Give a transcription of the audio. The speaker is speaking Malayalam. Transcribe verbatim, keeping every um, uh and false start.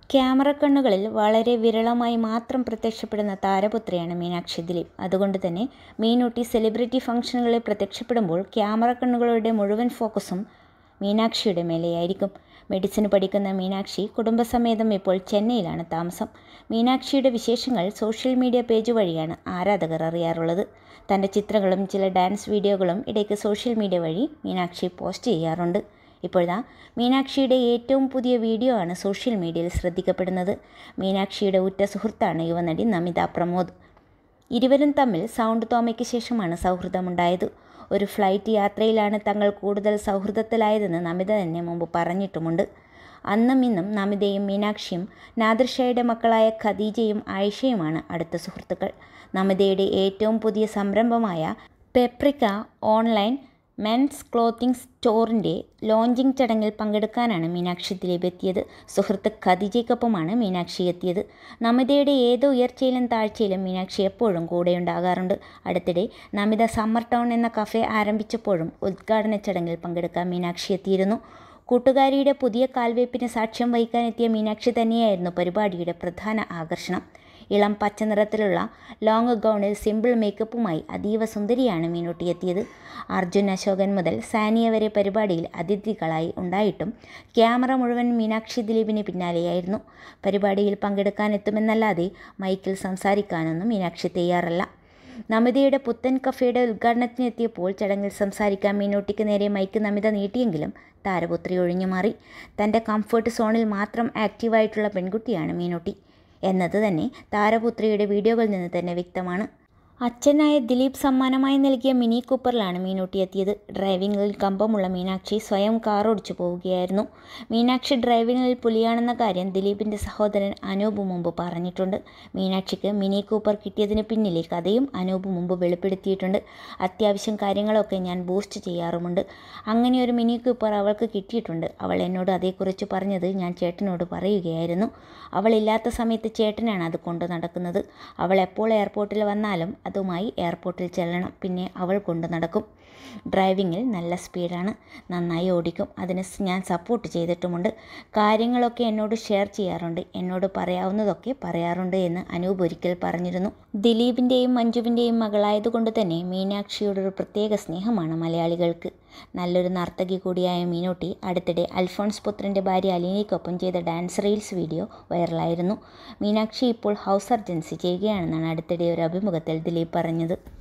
ക്യാമറ കണ്ണുകളിൽ വളരെ വിരളമായി മാത്രം പ്രത്യക്ഷപ്പെടുന്ന താരപുത്രിയാണ് മീനാക്ഷി ദിലീപ്. അതുകൊണ്ട് തന്നെ മീനൂട്ടി സെലിബ്രിറ്റി ഫംഗ്ഷനുകളിൽ പ്രത്യക്ഷപ്പെടുമ്പോൾ ക്യാമറ കണ്ണുകളുടെ മുഴുവൻ ഫോക്കസും മീനാക്ഷിയുടെ മേലെയായിരിക്കും. മെഡിസിന് പഠിക്കുന്ന മീനാക്ഷി കുടുംബസമേതം ഇപ്പോൾ ചെന്നൈയിലാണ് താമസം. മീനാക്ഷിയുടെ വിശേഷങ്ങൾ സോഷ്യൽ മീഡിയ പേജ് വഴിയാണ് ആരാധകർ അറിയാറുള്ളത്. തൻ്റെ ചിത്രങ്ങളും ചില ഡാൻസ് വീഡിയോകളും ഇടയ്ക്ക് സോഷ്യൽ മീഡിയ വഴി മീനാക്ഷി പോസ്റ്റ് ചെയ്യാറുണ്ട്. ഇപ്പോഴാ മീനാക്ഷിയുടെ ഏറ്റവും പുതിയ വീഡിയോ ആണ് സോഷ്യൽ മീഡിയയിൽ ശ്രദ്ധിക്കപ്പെടുന്നത്. മീനാക്ഷിയുടെ ഉറ്റ സുഹൃത്താണ് യുവനടി നമിത പ്രമോദ്. ഇരുവരും തമ്മിൽ സൗണ്ട് തോമയ്ക്ക് ശേഷമാണ് സൗഹൃദമുണ്ടായത്. ഒരു ഫ്ലൈറ്റ് യാത്രയിലാണ് തങ്ങൾ കൂടുതൽ സൗഹൃദത്തിലായതെന്ന് നമിത തന്നെ മുമ്പ് പറഞ്ഞിട്ടുമുണ്ട്. അന്നും ഇന്നും നമിതയും മീനാക്ഷിയും നാദിർഷയുടെ മക്കളായ ഖദീജയും ആയിഷയുമാണ് അടുത്ത സുഹൃത്തുക്കൾ. നമിതയുടെ ഏറ്റവും പുതിയ സംരംഭമായ പെപ്രിക്ക ഓൺലൈൻ മെൻസ് ക്ലോത്തിങ് സ്റ്റോറിൻ്റെ ലോഞ്ചിങ് ചടങ്ങിൽ പങ്കെടുക്കാനാണ് മീനാക്ഷി ദിലീപ് എത്തിയത്. സുഹൃത്ത് ഖദീജയ്ക്കൊപ്പമാണ് മീനാക്ഷി എത്തിയത്. നമിതയുടെ ഏത് ഉയർച്ചയിലും താഴ്ചയിലും മീനാക്ഷി എപ്പോഴും കൂടെയുണ്ടാകാറുണ്ട്. അടുത്തിടെ നമിത സമ്മർ ടൗൺ എന്ന കഫേ ആരംഭിച്ചപ്പോഴും ഉദ്ഘാടന ചടങ്ങിൽ പങ്കെടുക്കാൻ മീനാക്ഷി എത്തിയിരുന്നു. കൂട്ടുകാരിയുടെ പുതിയ കാൽവയ്പിന് സാക്ഷ്യം വഹിക്കാനെത്തിയ മീനാക്ഷി തന്നെയായിരുന്നു പരിപാടിയുടെ പ്രധാന ആകർഷണം. ഇളം പച്ച നിറത്തിലുള്ള ലോങ് ഗൗണിൽ സിമ്പിൾ മേക്കപ്പുമായി അതീവ സുന്ദരിയാണ് മീനൂട്ടി എത്തിയത്. അർജുൻ അശോകൻ മുതൽ സാനിയ വരെ പരിപാടിയിൽ അതിഥികളായി ഉണ്ടായിട്ടും ക്യാമറ മുഴുവൻ മീനാക്ഷി ദിലീപിന് പിന്നാലെയായിരുന്നു. പരിപാടിയിൽ പങ്കെടുക്കാനെത്തുമെന്നല്ലാതെ മൈക്കിൽ സംസാരിക്കാനൊന്നും മീനാക്ഷി തയ്യാറല്ല. നമിതയുടെ പുത്തൻ കഫേയുടെ ഉദ്ഘാടനത്തിനെത്തിയപ്പോൾ ചടങ്ങിൽ സംസാരിക്കാൻ മീനൂട്ടിക്ക് നേരെ മൈക്ക് നമിത നീട്ടിയെങ്കിലും താരപുത്രി ഒഴിഞ്ഞുമാറി. തൻ്റെ കംഫർട്ട് സോണിൽ മാത്രം ആക്റ്റീവായിട്ടുള്ള പെൺകുട്ടിയാണ് മീനൂട്ടി എന്നത് തന്നെ താരപുത്രിയുടെ വീഡിയോകളിൽ നിന്ന് തന്നെ വ്യക്തമാണ്. അച്ഛനായ ദിലീപ് സമ്മാനമായി നൽകിയ മിനി കൂപ്പറിലാണ് മീനൂട്ടി എത്തിയത്. ഡ്രൈവിംഗിൽ കമ്പമുള്ള മീനാക്ഷി സ്വയം കാർ ഓടിച്ചു പോവുകയായിരുന്നു. മീനാക്ഷി ഡ്രൈവിംഗിൽ പുലിയാണെന്ന കാര്യം ദിലീപിൻ്റെ സഹോദരൻ അനൂപ് മുമ്പ് പറഞ്ഞിട്ടുണ്ട്. മീനാക്ഷിക്ക് മിനി കൂപ്പർ കിട്ടിയതിന് പിന്നിലെ കഥയും അനൂപ് മുമ്പ് വെളിപ്പെടുത്തിയിട്ടുണ്ട്. അത്യാവശ്യം കാര്യങ്ങളൊക്കെ ഞാൻ ബൂസ്റ്റ് ചെയ്യാറുമുണ്ട്. അങ്ങനെ ഒരു മിനി കൂപ്പർ അവൾക്ക് കിട്ടിയിട്ടുണ്ട്. അവൾ എന്നോട് അതേക്കുറിച്ച് പറഞ്ഞത് ഞാൻ ചേട്ടനോട് പറയുകയായിരുന്നു. അവളില്ലാത്ത സമയത്ത് ചേട്ടനാണ് അത് കൊണ്ടു നടക്കുന്നത്. അവൾ എപ്പോൾ എയർപോർട്ടിൽ വന്നാലും അതുമായി എയർപോർട്ടിൽ ചെല്ലണം. പിന്നെ അവൾ കൊണ്ടു നടക്കും. ഡ്രൈവിങ്ങിൽ നല്ല സ്പീഡാണ്, നന്നായി ഓടിക്കും. അതിന് ഞാൻ സപ്പോർട്ട് ചെയ്തിട്ടുമുണ്ട്. കാര്യങ്ങളൊക്കെ എന്നോട് ഷെയർ ചെയ്യാറുണ്ട്, എന്നോട് പറയാവുന്നതൊക്കെ പറയാറുണ്ട് എന്ന് അനൂപ് ഒരിക്കൽ പറഞ്ഞിരുന്നു. ദിലീപിൻ്റെയും മഞ്ജുവിൻ്റെയും മകളായതുകൊണ്ട് തന്നെ മീനാക്ഷിയോടൊരു പ്രത്യേക സ്നേഹമാണ് മലയാളികൾക്ക്. നല്ലൊരു നർത്തകി കൂടിയായ മീനൂട്ടി അടുത്തിടെ അൽഫോൺസ് പുത്രൻ്റെ ഭാര്യ അലീനയ്ക്കൊപ്പം ചെയ്ത ഡാൻസ് റീൽസ് വീഡിയോ വൈറലായിരുന്നു. മീനാക്ഷി ഇപ്പോൾ ഹൗസ് സർജൻസി ചെയ്യുകയാണെന്നാണ് അടുത്തിടെ ഒരു അഭിമുഖത്തിൽ ദിലീപ് പറഞ്ഞത്.